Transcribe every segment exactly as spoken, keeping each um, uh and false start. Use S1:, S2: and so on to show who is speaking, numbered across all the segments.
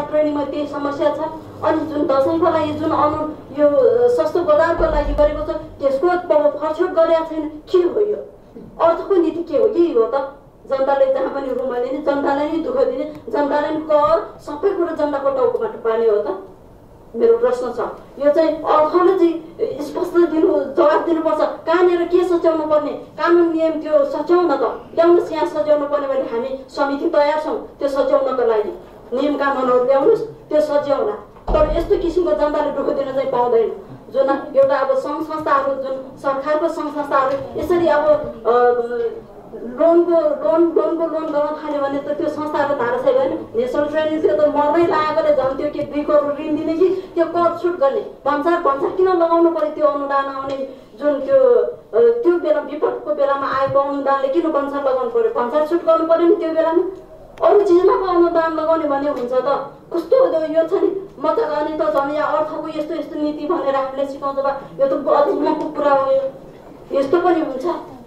S1: Shark ट्रेनिङमा त्यही समस्या छ। अनि जुन दसैँको लागि जुन अनु यो सस्तो बजारको लागि गरेको छ त्यसको फरछोट गरेका छैन। के हो यो अर्थको नीति? के हो? यही हो त जनताले जहाँ पनि रुमाले नि जनतालाई नै दुःख दिने, जनतालाई नि कर सबै कुरो जनताको टाउकोबाट पार्ने हो त? मेरो प्रश्न छ। यो चाहिँ अर्थले चाहिँ स्पष्ट दिनु जवाब दिनुपर्छ। कहाँनिर के सच्याउनु पर्ने कानुन नियम त्यो सच्याउन त ल्याउनुहोस्। यहाँ सच्याउनु पर्ने भने हामी समिति तयार छौँ त्यो सच्याउनको लागि। नियम कानुनहरू ल्याउनुहोस् त्यो सच्याउला। तर यस्तो किसिमको जनताले दुःख दिन चाहिँ पाउँदैन। जुन एउटा अब सङ्घ संस्थाहरू जुन सरकारको सङ्घ संस्थाहरू यसरी अब लोनको लोन लोनको लोन गर्न थाल्यो भने त त्यो संस्थाहरू धाराशय भएन। नेसनल ट्रेनिङ त्यो त मर्नै लागेकोले झन् त्यो के दुई करोड ऋण दिने कि त्यो कर छुट गर्ने भन्सार भन्सार किन लगाउनु पर्यो? त्यो अनुदान आउने जुन त्यो त्यो बेला विपदको बेलामा आएको अनुदानले किन भन्सार लगाउनु पर्यो? भन्सार छुट गर्नु पर्यो नि त्यो बेलामा। अरू चिजमा पो अनुदान लगाउने भने हुन्छ त? कस्तो यो छ नि म त अनि त झन् यहाँ अर्थको यस्तो यस्तो नीति भनेर हामीले सिकाउँछ बा यो त अचम्मको कुरा हो। यो यस्तो पनि हुन्छ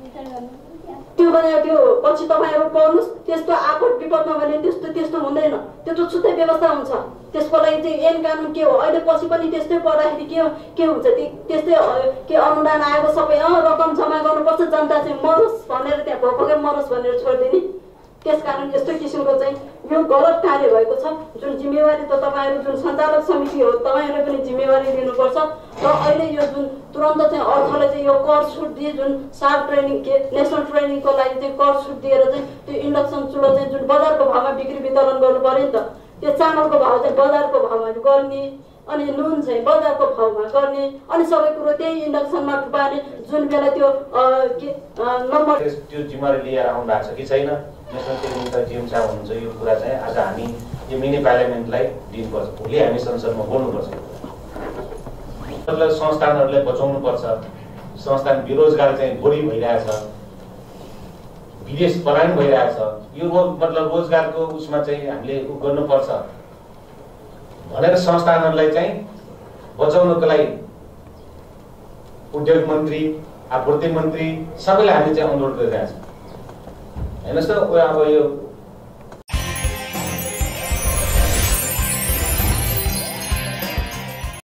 S1: त्यो भने त्यो पछि तपाईँहरू पढ्नुहोस्। त्यस्तो आपद विपदमा भने त्यस्तो त्यस्तो हुँदैन। त्यो त छुट्टै व्यवस्था हुन्छ। त्यसको लागि चाहिँ ऐन कानुन के हो? अहिले पछि पनि त्यस्तै पढ्दाखेरि के के हुन्छ? त्यस्तै के अनुदान आएको सबै अँ रकम जम्मा गर्नुपर्छ जनता चाहिँ मरोस् भनेर त्यहाँ भोकै मरोस् भनेर छोडिदिने। त्यसकारण यस्तो किसिमको चाहिँ यो गलत कार्य भएको छ। जुन जिम्मेवारी त तपाईँहरू जुन सञ्चालक समिति हो तपाईँहरूले पनि जिम्मेवारी लिनुपर्छ। र अहिले यो जुन तुरन्त चाहिँ अर्थले चाहिँ यो कर छुट दिए जुन सार्क ट्रेनिङ के नेसनल ट्रेनिङको लागि चाहिँ कर छुट दिएर चाहिँ त्यो इन्डक्सन चुलो चाहिँ जुन बजारको भावमा बिक्री वितरण गर्नु पर्यो नि त। त्यो चामलको भाउ चाहिँ बजारको भावमा गर्ने अनि नुन चाहिँ बजारको भाउमा गर्ने अनि सबै कुरो त्यही इन्डक्सनमा थुपार्ने। जुन बेला त्यो के नम्बर
S2: त्यो जिम्मेवारी लिएर आउनु भएको छ कि छैन? नेसनल ट्रेनिङ त जिएम साहब हुनुहुन्छ। यो कुरा चाहिँ आज हामी यो मिनी पार्लियामेन्टलाई दिनुपर्छ। भोलि हामी संसदमा बोल्नुपर्छ। मतलब संस्थानहरूलाई बचाउनुपर्छ। संस्थान बेरोजगार चाहिँ बढी भइरहेछ, विदेश पलायन भइरहेछ। यो मतलब रोजगारको उसमा चाहिँ हामीले उ गर्नुपर्छ भनेर संस्थानहरूलाई चाहिँ बचाउनको लागि उद्योग मन्त्री आपूर्ति मन्त्री सबैले हामी चाहिँ अनुरोध गरिरहेछौँ। हेर्नुहोस् त अब यो